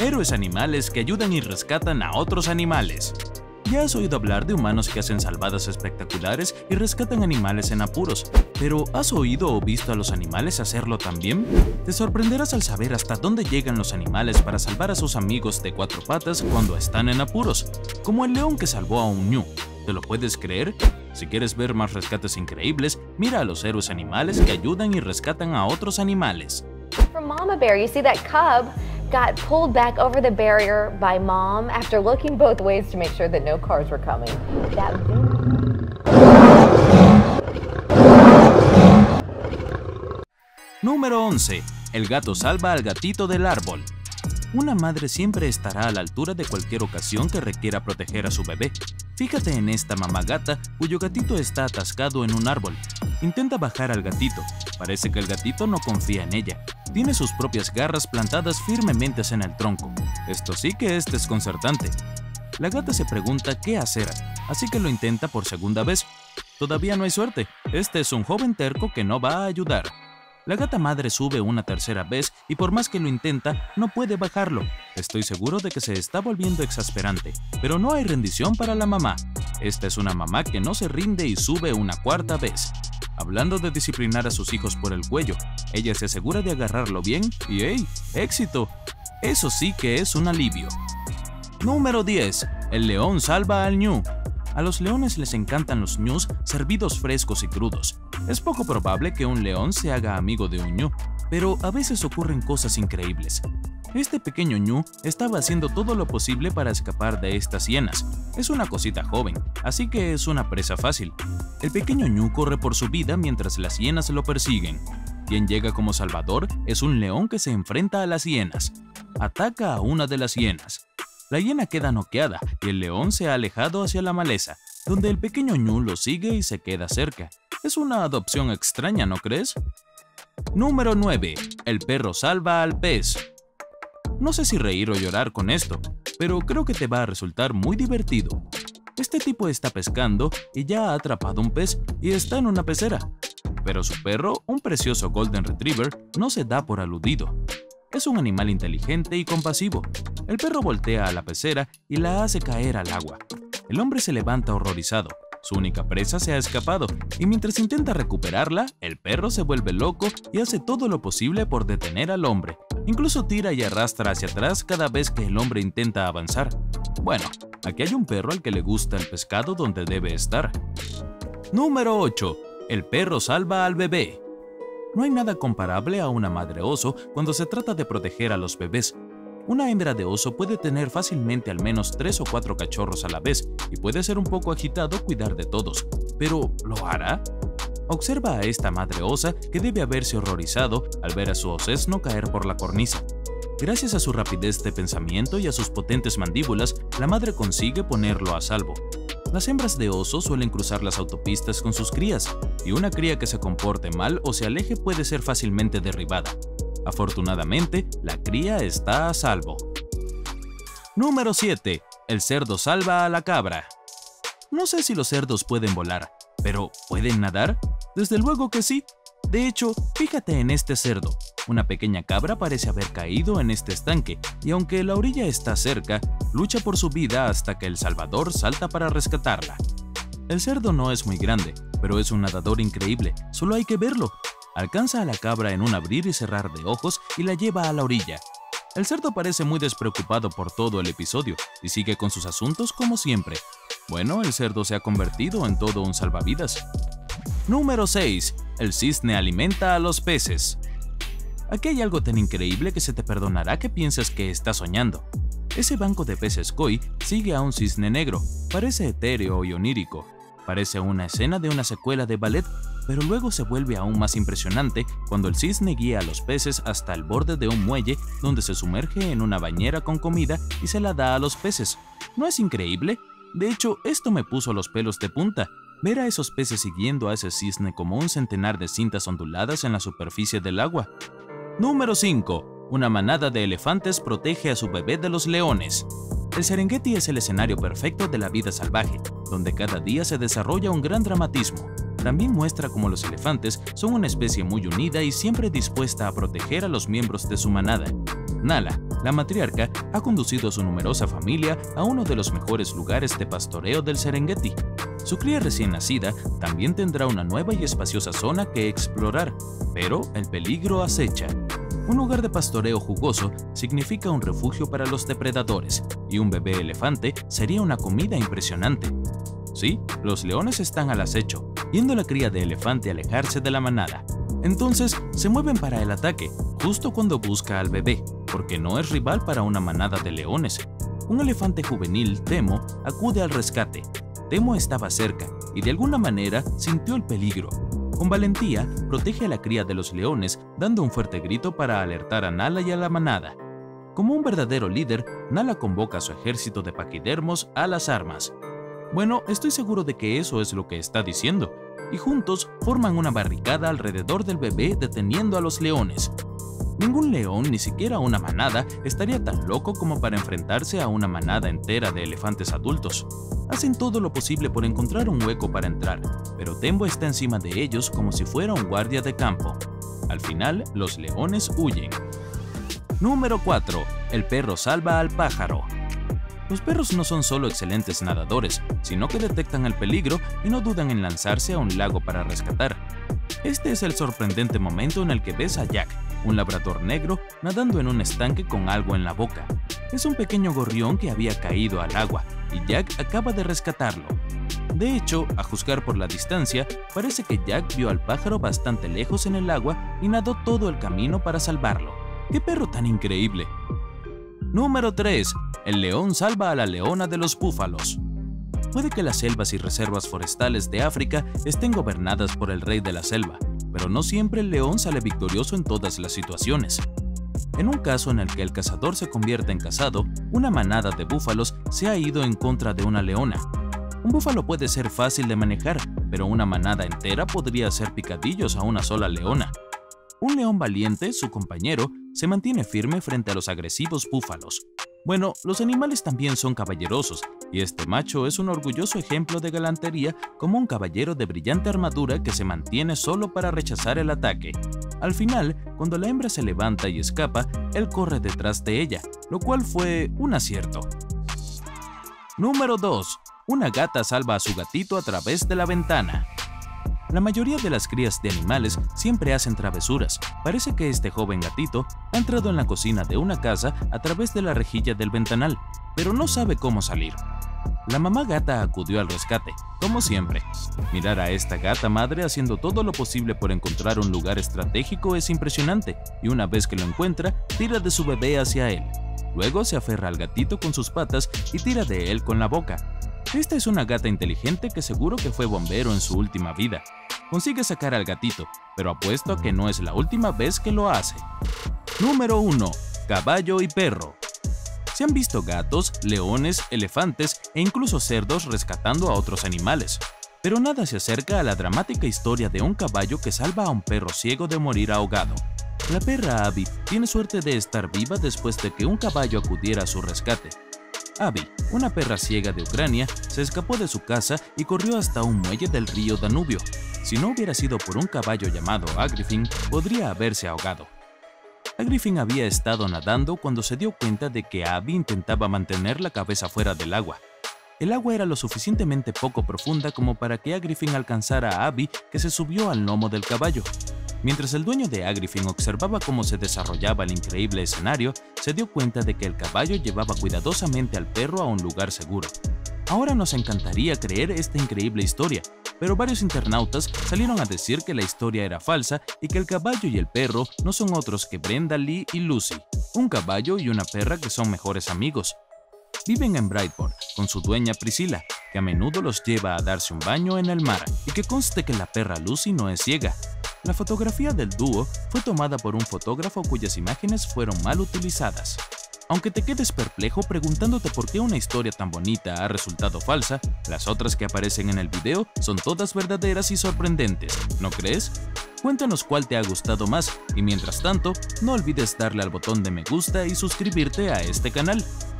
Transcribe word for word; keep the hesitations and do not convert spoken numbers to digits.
héroes animales que ayudan y rescatan a otros animales. Ya has oído hablar de humanos que hacen salvadas espectaculares y rescatan animales en apuros, pero ¿has oído o visto a los animales hacerlo también? Te sorprenderás al saber hasta dónde llegan los animales para salvar a sus amigos de cuatro patas cuando están en apuros, como el león que salvó a un ñu. ¿Te lo puedes creer? Si quieres ver más rescates increíbles, mira a los héroes animales que ayudan y rescatan a otros animales. From Mama Bear, you see that cub got pulled back over the barrier by mom after looking both ways to make sure that no cars were coming. That... Número once. El gato salva al gatito del árbol. Una madre siempre estará a la altura de cualquier ocasión que requiera proteger a su bebé. Fíjate en esta mamá gata cuyo gatito está atascado en un árbol. Intenta bajar al gatito. Parece que el gatito no confía en ella. Tiene sus propias garras plantadas firmemente en el tronco. Esto sí que es desconcertante. La gata se pregunta qué hacer, así que lo intenta por segunda vez. Todavía no hay suerte. Este es un joven terco que no va a ayudar. La gata madre sube una tercera vez y por más que lo intenta, no puede bajarlo. Estoy seguro de que se está volviendo exasperante, pero no hay rendición para la mamá. Esta es una mamá que no se rinde y sube una cuarta vez. Hablando de disciplinar a sus hijos por el cuello, ella se asegura de agarrarlo bien y ¡hey! ¡Éxito! Eso sí que es un alivio. Número diez. El león salva al ñu. A los leones les encantan los ñus servidos frescos y crudos. Es poco probable que un león se haga amigo de un ñu, pero a veces ocurren cosas increíbles. Este pequeño ñu estaba haciendo todo lo posible para escapar de estas hienas. Es una cosita joven, así que es una presa fácil. El pequeño ñu corre por su vida mientras las hienas lo persiguen. Quien llega como salvador es un león que se enfrenta a las hienas. Ataca a una de las hienas. La hiena queda noqueada y el león se ha alejado hacia la maleza, donde el pequeño ñu lo sigue y se queda cerca. Es una adopción extraña, ¿no crees? Número nueve. El perro salva al pez. No sé si reír o llorar con esto, pero creo que te va a resultar muy divertido. Este tipo está pescando y ya ha atrapado un pez y está en una pecera. Pero su perro, un precioso Golden Retriever, no se da por aludido. Es un animal inteligente y compasivo. El perro voltea a la pecera y la hace caer al agua. El hombre se levanta horrorizado. Su única presa se ha escapado y mientras intenta recuperarla, el perro se vuelve loco y hace todo lo posible por detener al hombre. Incluso tira y arrastra hacia atrás cada vez que el hombre intenta avanzar. Bueno, aquí hay un perro al que le gusta el pescado donde debe estar. Número ocho. El perro salva al bebé. No hay nada comparable a una madre oso cuando se trata de proteger a los bebés. Una hembra de oso puede tener fácilmente al menos tres o cuatro cachorros a la vez y puede ser un poco agitado cuidar de todos. ¿Pero lo hará? Observa a esta madre osa que debe haberse horrorizado al ver a su osesno caer por la cornisa. Gracias a su rapidez de pensamiento y a sus potentes mandíbulas, la madre consigue ponerlo a salvo. Las hembras de oso suelen cruzar las autopistas con sus crías, y una cría que se comporte mal o se aleje puede ser fácilmente derribada. Afortunadamente, la cría está a salvo. Número siete. El cerdo salva a la cabra. No sé si los cerdos pueden volar, pero ¿pueden nadar? Desde luego que sí. De hecho, fíjate en este cerdo. Una pequeña cabra parece haber caído en este estanque, y aunque la orilla está cerca, lucha por su vida hasta que el salvador salta para rescatarla. El cerdo no es muy grande, pero es un nadador increíble, solo hay que verlo. Alcanza a la cabra en un abrir y cerrar de ojos y la lleva a la orilla. El cerdo parece muy despreocupado por todo el episodio y sigue con sus asuntos como siempre. Bueno, el cerdo se ha convertido en todo un salvavidas. Número seis. El cisne alimenta a los peces. Aquí hay algo tan increíble que se te perdonará que pienses que estás soñando. Ese banco de peces koi sigue a un cisne negro. Parece etéreo y onírico. Parece una escena de una secuela de ballet, pero luego se vuelve aún más impresionante cuando el cisne guía a los peces hasta el borde de un muelle donde se sumerge en una bañera con comida y se la da a los peces. ¿No es increíble? De hecho, esto me puso los pelos de punta. Ver a esos peces siguiendo a ese cisne como un centenar de cintas onduladas en la superficie del agua. Número cinco. Una manada de elefantes protege a su bebé de los leones. El Serengeti es el escenario perfecto de la vida salvaje, donde cada día se desarrolla un gran dramatismo. También muestra cómo los elefantes son una especie muy unida y siempre dispuesta a proteger a los miembros de su manada. Nala, la matriarca, ha conducido a su numerosa familia a uno de los mejores lugares de pastoreo del Serengeti. Su cría recién nacida también tendrá una nueva y espaciosa zona que explorar, pero el peligro acecha. Un lugar de pastoreo jugoso significa un refugio para los depredadores, y un bebé elefante sería una comida impresionante. Sí, los leones están al acecho, viendo a la cría de elefante alejarse de la manada. Entonces, se mueven para el ataque, justo cuando busca al bebé, porque no es rival para una manada de leones. Un elefante juvenil, Temo, acude al rescate. Temo estaba cerca y de alguna manera sintió el peligro. Con valentía, protege a la cría de los leones, dando un fuerte grito para alertar a Nala y a la manada. Como un verdadero líder, Nala convoca a su ejército de paquidermos a las armas. Bueno, estoy seguro de que eso es lo que está diciendo, y juntos forman una barricada alrededor del bebé deteniendo a los leones. Ningún león, ni siquiera una manada, estaría tan loco como para enfrentarse a una manada entera de elefantes adultos. Hacen todo lo posible por encontrar un hueco para entrar, pero Tembo está encima de ellos como si fuera un guardia de campo. Al final, los leones huyen. Número cuatro. El perro salva al pájaro. Los perros no son solo excelentes nadadores, sino que detectan el peligro y no dudan en lanzarse a un lago para rescatar. Este es el sorprendente momento en el que ves a Jack, un labrador negro, nadando en un estanque con algo en la boca. Es un pequeño gorrión que había caído al agua, y Jack acaba de rescatarlo. De hecho, a juzgar por la distancia, parece que Jack vio al pájaro bastante lejos en el agua y nadó todo el camino para salvarlo. ¡Qué perro tan increíble! Número tres. El león salva a la leona de los búfalos. Puede que las selvas y reservas forestales de África estén gobernadas por el rey de la selva, pero no siempre el león sale victorioso en todas las situaciones. En un caso en el que el cazador se convierte en cazado, una manada de búfalos se ha ido en contra de una leona. Un búfalo puede ser fácil de manejar, pero una manada entera podría hacer picadillos a una sola leona. Un león valiente, su compañero, se mantiene firme frente a los agresivos búfalos. Bueno, los animales también son caballerosos, y este macho es un orgulloso ejemplo de galantería como un caballero de brillante armadura que se mantiene solo para rechazar el ataque. Al final, cuando la hembra se levanta y escapa, él corre detrás de ella, lo cual fue un acierto. Número dos. Una gata salva a su gatito a través de la ventana. La mayoría de las crías de animales siempre hacen travesuras. Parece que este joven gatito ha entrado en la cocina de una casa a través de la rejilla del ventanal, pero no sabe cómo salir. La mamá gata acudió al rescate, como siempre. Mirar a esta gata madre haciendo todo lo posible por encontrar un lugar estratégico es impresionante, y una vez que lo encuentra, tira de su bebé hacia él. Luego se aferra al gatito con sus patas y tira de él con la boca. Esta es una gata inteligente que seguro que fue bombero en su última vida. Consigue sacar al gatito, pero apuesto a que no es la última vez que lo hace. Número uno. Caballo y perro. Se han visto gatos, leones, elefantes e incluso cerdos rescatando a otros animales. Pero nada se acerca a la dramática historia de un caballo que salva a un perro ciego de morir ahogado. La perra Abby tiene suerte de estar viva después de que un caballo acudiera a su rescate. Abby, una perra ciega de Ucrania, se escapó de su casa y corrió hasta un muelle del río Danubio. Si no hubiera sido por un caballo llamado Agrifin, podría haberse ahogado. Agrifin había estado nadando cuando se dio cuenta de que Abby intentaba mantener la cabeza fuera del agua. El agua era lo suficientemente poco profunda como para que Agrifin alcanzara a Abby, que se subió al lomo del caballo. Mientras el dueño de Agrifin observaba cómo se desarrollaba el increíble escenario, se dio cuenta de que el caballo llevaba cuidadosamente al perro a un lugar seguro. Ahora nos encantaría creer esta increíble historia, pero varios internautas salieron a decir que la historia era falsa y que el caballo y el perro no son otros que Brenda Lee y Lucy, un caballo y una perra que son mejores amigos. Viven en Bridgeport con su dueña Priscilla, que a menudo los lleva a darse un baño en el mar, y que conste que la perra Lucy no es ciega. La fotografía del dúo fue tomada por un fotógrafo cuyas imágenes fueron mal utilizadas. Aunque te quedes perplejo preguntándote por qué una historia tan bonita ha resultado falsa, las otras que aparecen en el video son todas verdaderas y sorprendentes, ¿no crees? Cuéntanos cuál te ha gustado más, y mientras tanto, no olvides darle al botón de me gusta y suscribirte a este canal.